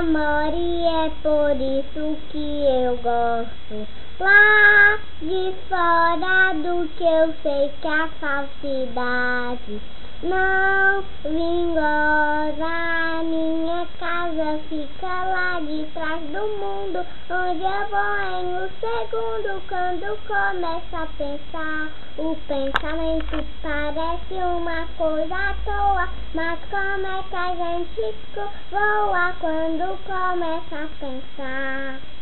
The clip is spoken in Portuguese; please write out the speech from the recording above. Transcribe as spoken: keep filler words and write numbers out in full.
namore, é por isso que eu gosto lá de fora do que eu sei que a falsidade não vingosa. Minha casa fica lá de trás do mundo, onde eu vou em um segundo quando começo a pensar. O pensamento parece uma coisa à toa, mas como é que a gente voa quando começa a pensar?